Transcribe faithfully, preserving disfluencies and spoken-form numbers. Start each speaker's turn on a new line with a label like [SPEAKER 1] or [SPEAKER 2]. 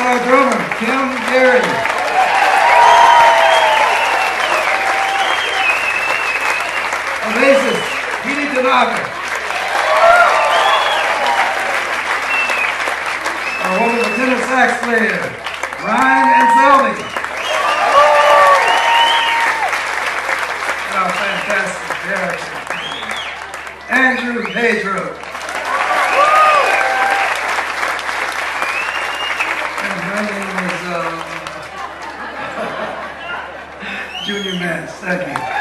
[SPEAKER 1] our drummer, Kim Garey. Our bassist, Petey Tanaka. Our wonderful tenor sax player, Ryan Anselmi. And our fantastic director, Andrew Pedro. And my name is uh, Junior Mance. Thank you.